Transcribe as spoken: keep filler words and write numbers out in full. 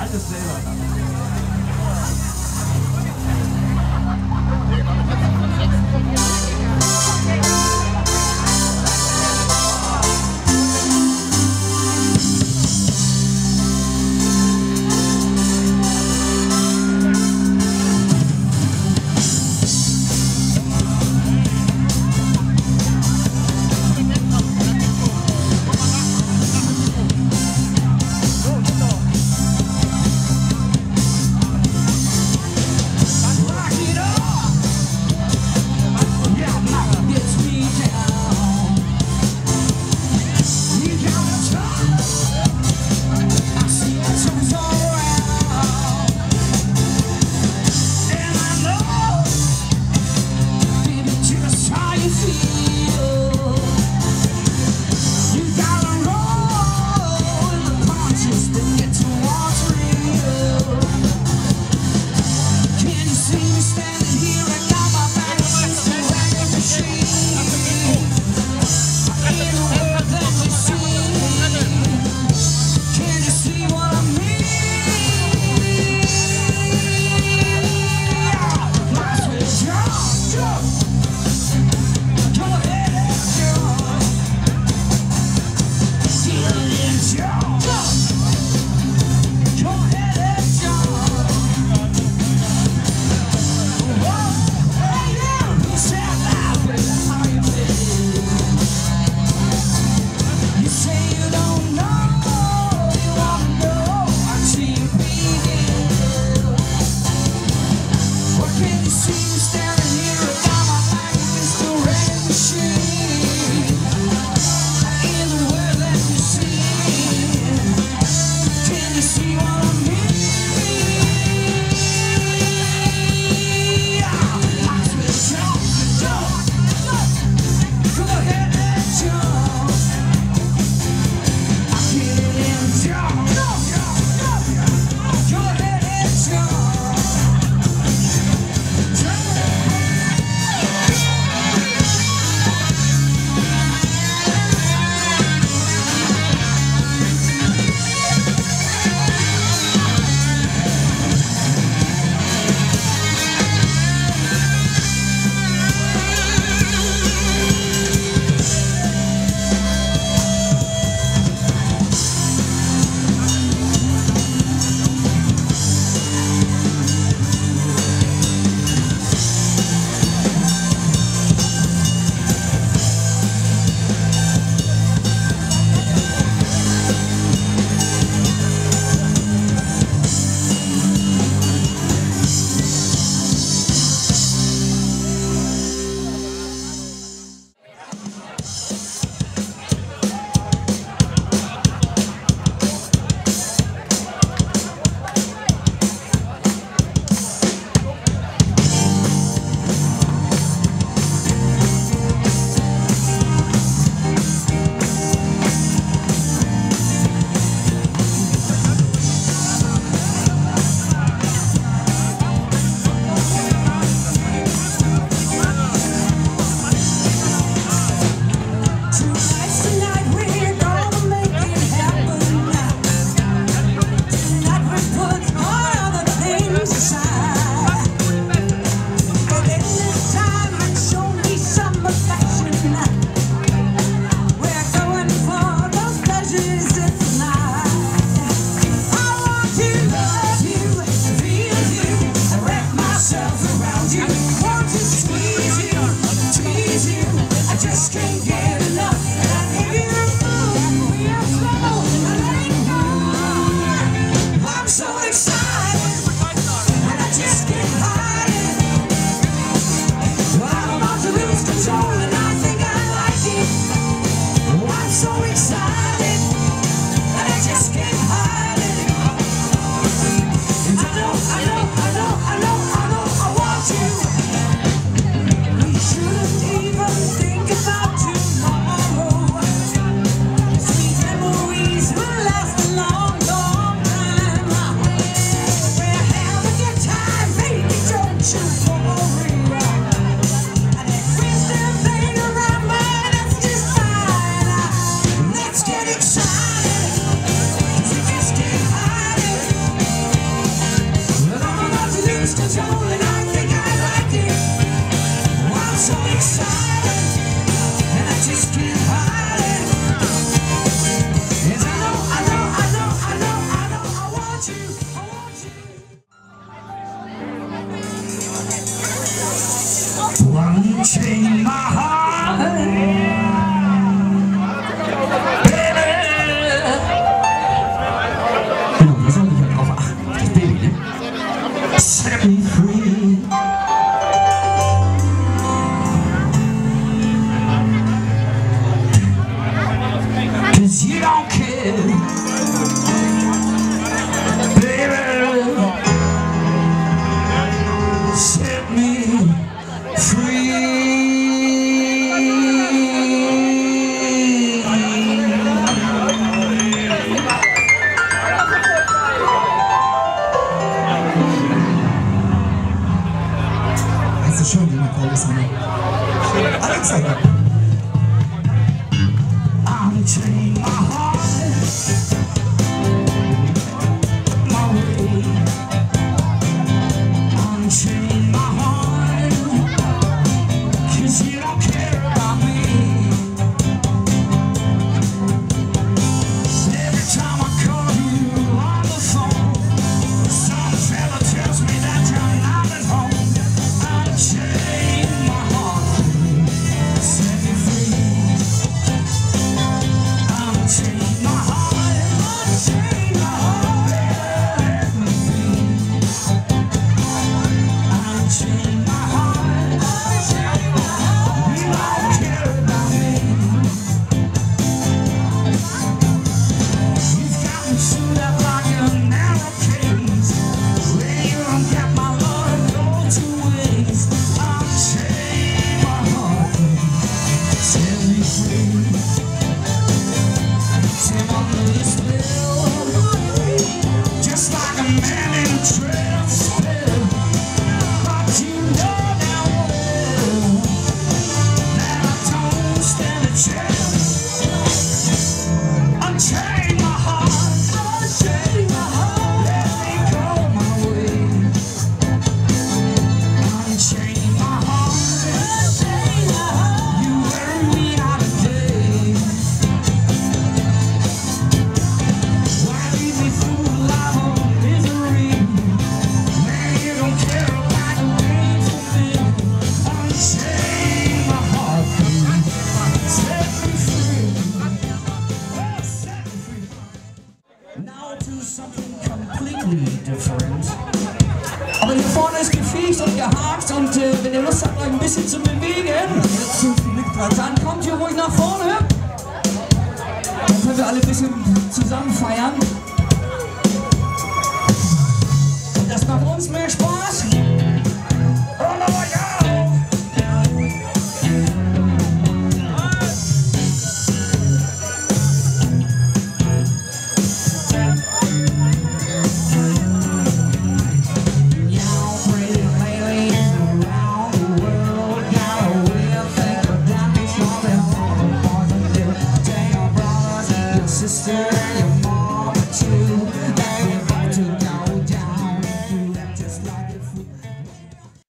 alles selber dann. Shouldn't even think about just can't hide it. Yes, I know, I know, I know, I know, I know, I want you, I want you. Unchain my heart, baby. Genau, da soll ich halt drauf achten, das Baby, ne? Set me free. Cause you don't care, baby. Set me free. Weißt du schon, wie man Paul ist, ne? Alexander. Unchain my heart, my way. Unchain my heart, 'cause you don't care about me. Every time I call you on the phone, some fella tells me that you're not at home. Unchain my heart, set me free. Unchain my heart, unchain my heart, let me be. Unchain my heart, unchain my heart, you don't care about me. You've got me chewed up like a narrow cage, where you don't get my love, go to waste. Unchain my heart, set me free. Tim under the spell, just like a man in a trance. But you know now well that I don't stand a chance. Unchain my heart, unchain my heart, let me go my way. Unchain my heart, unchain my heart, you wear me out of day. Why leave me through life of misery? Man, you don't care about the painful thing. Unchain my heart, please. Set me free. Oh, set me free. Now to something completely different. Aber hier vorne ist gefiecht und gehakt und äh, wenn ihr Lust habt, euch ein bisschen zu bewegen, dann kommt ihr ruhig nach vorne. Dann können wir alle ein bisschen zusammen feiern. Und das macht uns mehr Spaß.